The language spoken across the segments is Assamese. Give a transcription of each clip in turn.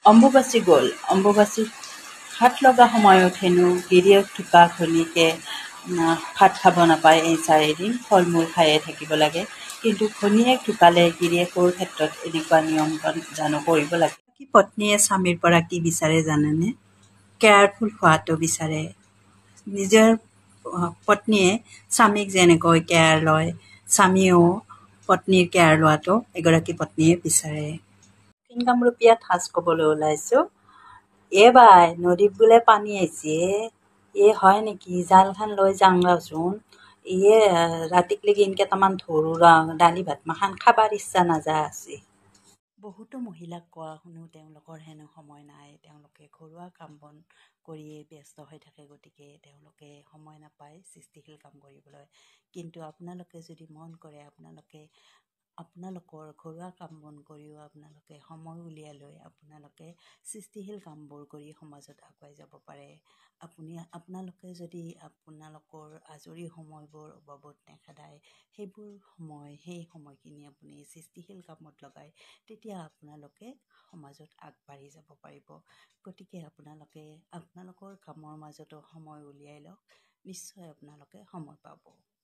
অম্বুবাচী গ'ল। অম্বুবাচী হাত লগা সময়ত হেনো গিৰিয়েক ঢোকা ঘৈণীয়েকে ভাত খাব নাপায় এই 4 দিন, ফল মূল খায়ে থাকিব লাগে। কিন্তু ঘৈণীয়েক ঢুকালে গিৰিয়েকৰ ক্ষেত্ৰত এনেকুৱা নিয়ম জানো কৰিব লাগে? পত্নীয়ে স্বামীৰ পৰা কি বিচাৰে জানেনে? কেয়াৰফুল হোৱাটো বিচাৰে। নিজৰ পত্নীয়ে স্বামীক যেনেকৈ কেয়াৰ লয়, স্বামীয়েও পত্নীৰ কেয়াৰ লোৱাটো এগৰাকী পত্নীয়ে বিচাৰে। দক্ষিণ কামৰূপীয়া ঠাঁচ ক'বলৈ ওলাইছো। বাই নদীত বোলে পানী আহিছে। হয় নেকি? জালখন লৈ যাওঁ ৰচোন। ৰাতিক লেগি কেইটামান ধৰো দালি ভাত মাখান খাবার ইচ্ছা নাযা আছে। বহুতো মহিলাক কোৱা শুনো তেওঁলোকৰ হেনো সময় নাই, তেওঁলোকে ঘৰুৱা কাম বন কৰিয়ে ব্যস্ত হৈ থাকে, গতিকে তেওঁলোকে সময় নাপায় সৃষ্টিশীল কাম কৰিবলৈ। কিন্তু আপোনালোকে যদি মন কৰে, আপোনালোকৰ ঘৰুৱা কাম বন কৰিও আপোনালোকে সময় উলিয়াই লৈ আপোনালোকে সৃষ্টিশীল কামবোৰ কৰি সমাজত আগুৱাই যাব পাৰে। আপোনালোকে যদি আপোনালোকৰ আজৰি সময়বোৰ অবাবত নেখেদায়, সেই সময়খিনি আপুনি সৃষ্টিশীল কামত লগায়, তেতিয়া আপোনালোকে সমাজত আগবাঢ়ি যাব পাৰিব। গতিকে আপোনালোকে আপোনালোকৰ কামৰ মাজতো সময় উলিয়াই লওক, নিশ্চয় আপোনালোকে সময় পাব।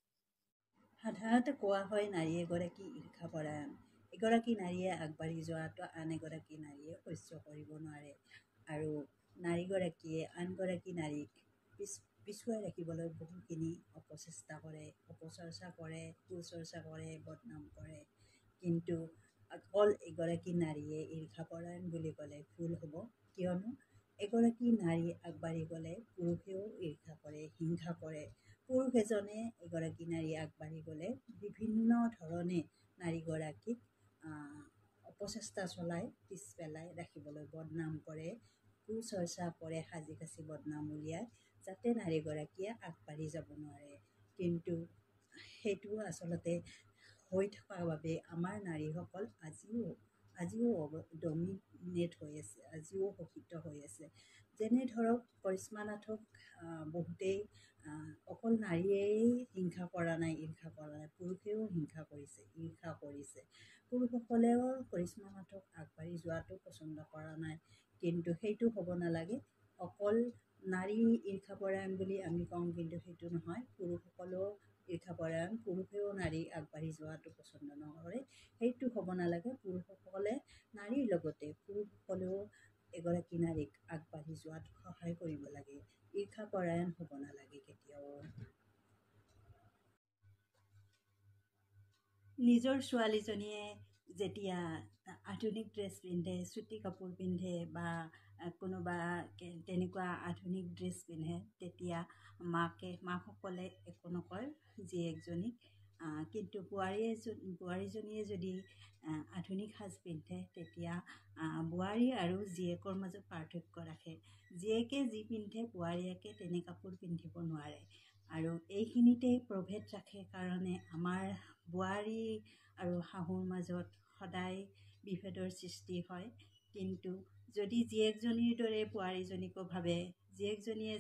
সাধাৰণতে কোৱা হয় নাৰী এগৰাকী ঈৰ্ষাপৰায়ণ। এগৰাকী নাৰীয়ে আগবাঢ়ি যোৱাটো আন এগৰাকী নাৰীয়ে সহ্য কৰিব নোৱাৰে, আৰু নাৰীগৰাকীয়ে আনগৰাকী নাৰীক পিছুৱাই ৰাখিবলৈ বহুখিনি অপচেষ্টা কৰে, অপচৰ্চা কৰে, কুচৰ্চা কৰে, বদনাম কৰে। কিন্তু অকল এগৰাকী নাৰীয়ে ঈৰ্ষাপৰায়ণ বুলি ক'লে ভুল হ'ব, কিয়নো এগৰাকী নাৰী আগবাঢ়ি গ'লে পুৰুষেও ঈৰ্ষা কৰে, হিংসা কৰে। পুৰুষ এজনে এগৰাকী নাৰী আগবাঢ়ি গ'লে বিভিন্ন ধৰণে নাৰীগৰাকীক অপচেষ্টা চলাই পিছ পেলাই ৰাখিবলৈ বদনাম কৰে, কুচৰ্চা কৰে, সাজি কাচি বদনাম উলিয়াই, যাতে নাৰীগৰাকীয়ে আগবাঢ়ি যাব নোৱাৰে। কিন্তু সেইটো আচলতে হৈ থকাৰ বাবে আমাৰ নাৰীসকল আজিও ডমিনেট হৈ আছে, আজিও শোষিত হৈ আছে। যেনে ধৰক কৰিশ্মা নাথক বহুতেই অকল নাৰীয়েই হিংসা কৰা নাই, ঈৰ্ষা কৰা নাই, পুৰুষেও হিংসা কৰিছে, ঈৰ্ষা কৰিছে। পুৰুষসকলেও কৰিশ্মা নাথক আগবাঢ়ি যোৱাটো পচন্দ কৰা নাই। কিন্তু সেইটো হ'ব নালাগে, অকল নাৰী ঈৰ্ষাপৰায়ণ বুলি আমি কওঁ, কিন্তু সেইটো নহয়। পুৰুষসকলেও ঈৰ্ষাপৰায়ণ, পুৰুষেও নাৰী আগবাঢ়ি যোৱাটো পচন্দ নকৰে, সেইটো হ'ব নালাগে। পুৰুষসকলে নাৰীৰ লগতে পুৰুষসকলেও এগৰাকী নাৰীক আগবাঢ়ি যোৱাত সহায় কৰিব লাগে, ঈৰ্ষাপৰায়ণ হ'ব নালাগে কেতিয়াও। নিজৰ ছোৱালীজনীয়ে যেতিয়া আধুনিক ড্ৰেছ পিন্ধে, চুটি কাপোৰ পিন্ধে বা কোনোবা তেনেকুৱা আধুনিক ড্ৰেছ পিন্ধে, তেতিয়া মাকসকলে একো নকয় জীয়েকজনীক। কিন্তু বোৱাৰীজনীয়ে যদি আধুনিক সাজ পিন্ধে, তেতিয়া বোৱাৰী আৰু জীয়েকৰ মাজত পাৰ্থক্য ৰাখে। জীয়েকে যি পিন্ধে বোৱাৰীয়েকে তেনে কাপোৰ পিন্ধিব নোৱাৰে, আৰু এইখিনিতে প্ৰভেদ ৰাখে কাৰণে আমাৰ বোৱাৰী আৰু শাহুৰ মাজত সদায় বিভেদৰ সৃষ্টি হয়। কিন্তু যদি জীয়েকজনীৰ দৰে বোৱাৰীজনীকো ভাবে, জীয়েকজনীয়ে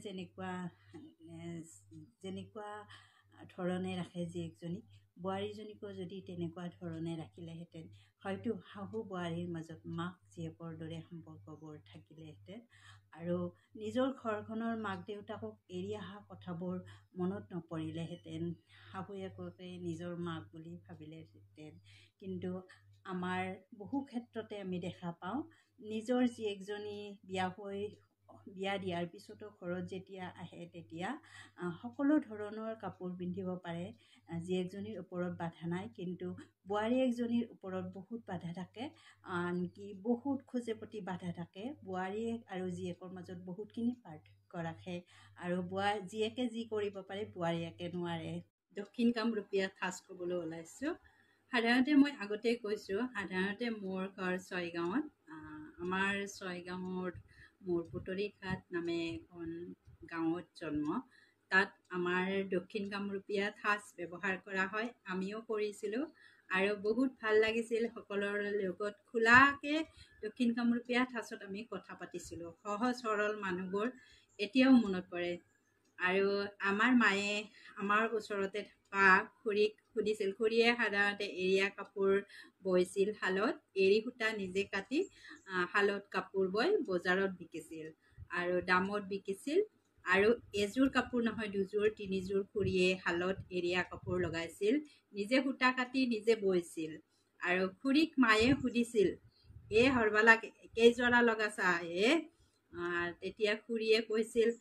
যেনেকুৱা ধৰণে ৰাখে জীয়েকজনীক, বোৱাৰীজনীকো যদি তেনেকুৱা ধৰণে ৰাখিলেহেঁতেন, হয়তো শাহু বোৱাৰীৰ মাজত মাক জীয়েকৰ দৰে সম্পৰ্কবোৰ থাকিলেহেঁতেন, আৰু নিজৰ ঘৰখনৰ মাক দেউতাকক এৰি অহা কথাবোৰ মনত নপৰিলেহেঁতেন, শাহুৱেককে নিজৰ মাক বুলি ভাবিলেহেঁতেন। কিন্তু আমাৰ বহু ক্ষেত্ৰতে আমি দেখা পাওঁ, নিজৰ জীয়েকজনী বিয়া দিয়াৰ পিছতো ঘৰত যেতিয়া আহে, তেতিয়া সকলো ধৰণৰ কাপোৰ পিন্ধিব পাৰে, জীয়েকজনীৰ ওপৰত বাধা নাই। কিন্তু বোৱাৰীয়েকজনীৰ ওপৰত বহুত বাধা থাকে, আনকি বহুত খোজে প্ৰতি বাধা থাকে। বোৱাৰীয়েক আৰু জীয়েকৰ মাজত বহুতখিনি পাৰ্থক্য ৰাখে, আৰু জীয়েকে যি কৰিব পাৰে বোৱাৰীয়েকে নোৱাৰে। দক্ষিণ কামৰূপীয়া ঠাঁচ ক'বলৈ ওলাইছোঁ। সাধাৰণতে মই আগতেই কৈছোঁ, সাধাৰণতে মোৰ ঘৰ ছয়গাঁৱত। আমাৰ ছয়গাঁৱত মোৰ পুতৰিঘাট নামে এখন গাঁৱত জন্ম। তাত আমাৰ দক্ষিণ কামৰূপীয়া ঠাঁচ ব্যৱহাৰ কৰা হয়, আমিও কৰিছিলোঁ, আৰু বহুত ভাল লাগিছিল। সকলোৰে লগত খোলাকৈ দক্ষিণ কামৰূপীয়া ঠাঁচত আমি কথা পাতিছিলোঁ। সহজ সৰল মানুহবোৰ এতিয়াও মনত পৰে। আৰু আমাৰ মায়ে আমাৰ ওচৰতে থকা খুৰীক সুধিছিল। খুৰীয়ে সাধাৰণতে এৰীয়া কাপোৰ বৈছিল শালত, এৰী সূতা নিজে কাটি শালত কাপোৰ বৈ বজাৰত বিকিছিল আৰু দামত বিকিছিল। আৰু এযোৰ কাপোৰ নহয়, দুযোৰ তিনিযোৰ খুৰীয়ে শালত এৰীয়া কাপোৰ লগাইছিল, নিজে সূতা কাটি নিজে বৈছিল। আৰু খুৰীক মায়ে সুধিছিল, সৰবালা কেইযোৰা লগাইছা তেতিয়া খুৰীয়ে কৈছিল,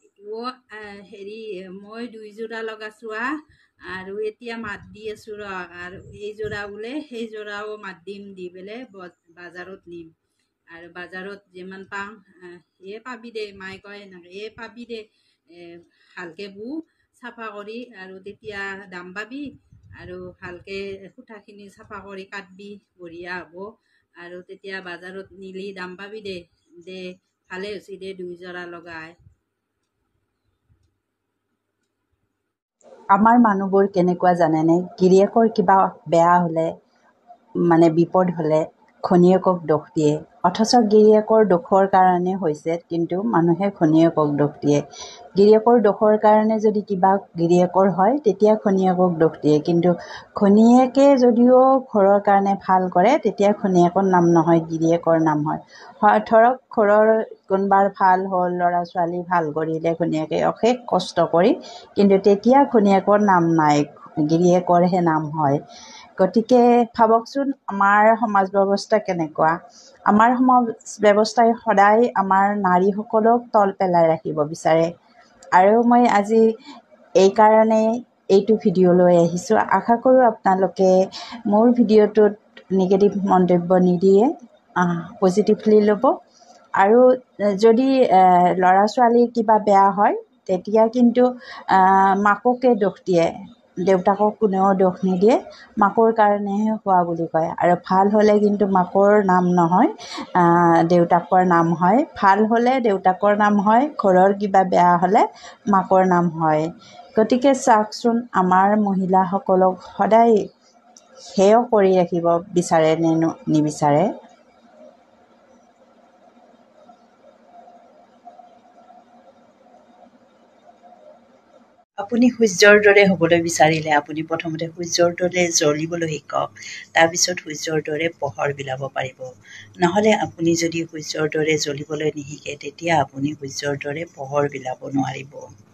মই 2 যোৰা লগাইছো আৰু এতিয়া মাত দি আছো আৰু এই যোৰা বোলে সেই যোৰাও মাত দিম, দি পেলাই বাজাৰত নিম আৰু বাজাৰত যিমান পাওঁ পাবি দে। মায়ে কয় এনেকে, পাবি দে, ভালকে বু চাফা কৰি, আৰু তেতিয়া দাম পাবি আৰু ভালকে সূতাখিনি চাফা কৰি কাটবি, বঢ়িয়া হ'ব আৰু তেতিয়া বাজাৰত নিলি দাম পাবি দে। দে ভালে হৈছে দে 2 যোৰা লগাই। আমাৰ মানুহবোৰ কেনেকুৱা জানেনে? গিৰিয়েকৰ কিবা বেয়া হ'লে, মানে বিপদ হ'লে ঘৈণীয়েকক দোষ দিয়ে, অথচ গিৰিয়েকৰ দোষৰ কাৰণে হৈছে, কিন্তু মানুহে ঘৈণীয়েকক দোষ দিয়ে। গিৰিয়েকৰ দোষৰ কাৰণে যদি কিবা গিৰিয়েকৰ হয়, তেতিয়া ঘৈণীয়েকক দোষ দিয়ে। কিন্তু ঘৈণীয়েকে যদিও ঘৰৰ কাৰণে ভাল কৰে, তেতিয়া ঘৈণীয়েকৰ নাম নহয়, গিৰিয়েকৰ নাম হয়। ধৰক ঘৰৰ কোনোবাৰ ভাল হ'ল, ল'ৰা ছোৱালী ভাল কৰিলে ঘৈণীয়েকে অশেষ কষ্ট কৰি, কিন্তু তেতিয়া ঘৈণীয়েকৰ নাম নাই, গিৰিয়েকৰহে নাম হয়। গতিকে ভাবকচোন আমাৰ সমাজ ব্যৱস্থা কেনেকুৱা। আমাৰ সমাজ ব্যৱস্থাই সদায় আমাৰ নাৰীসকলক তল পেলাই ৰাখিব বিচাৰে। আৰু মই আজি এইকাৰণে এইটো ভিডিঅ' লৈ আহিছোঁ। আশা কৰোঁ আপোনালোকে মোৰ ভিডিঅ'টোত নিগেটিভ মন্তব্য নিদিয়ে, পজিটিভলি ল'ব। আৰু যদি ল'ৰা ছোৱালীৰ কিবা বেয়া হয়, তেতিয়া কিন্তু মাককে দোষ দিয়ে, দেউতাকক কোনেও দোষ নিদিয়ে, মাকৰ কাৰণেহে হোৱা বুলি কয়। আৰু ভাল হ'লে কিন্তু মাকৰ নাম নহয়, দেউতাকৰ নাম হয়। ভাল হ'লে দেউতাকৰ নাম হয়, ঘৰৰ কিবা বেয়া হ'লে মাকৰ নাম হয়। গতিকে চাওকচোন, আমাৰ মহিলাসকলক সদায় হেয় কৰি ৰাখিব বিচাৰে নে নিবিচাৰে। আপুনি সূৰ্যৰ দৰে হ'বলৈ বিচাৰিলে আপুনি প্ৰথমতে সূৰ্যৰ দৰে জ্বলিবলৈ শিকক, তাৰপিছত সূৰ্যৰ দৰে পোহৰ বিলাব পাৰিব। নহ'লে আপুনি যদি সূৰ্যৰ দৰে জ্বলিবলৈ নিশিকে, তেতিয়া আপুনি সূৰ্যৰ দৰে পোহৰ বিলাব নোৱাৰিব।